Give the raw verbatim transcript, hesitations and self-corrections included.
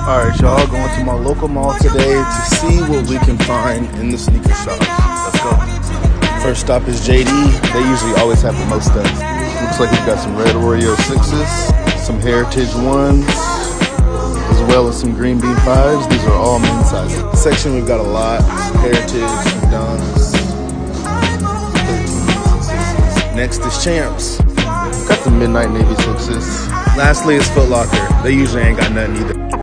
Alright y'all, going to my local mall today to see what we can find in the sneaker shop. Let's go. First stop is J D. They usually always have the most stuff. Looks like we've got some red Oreo sixes, some Heritage ones, as well as some green bean fives. These are all men's sizes. Section we've got a lot. Heritage, Dunks. Next is Champs. Got the Midnight Navy sixes. Lastly is Foot Locker. They usually ain't got nothing either.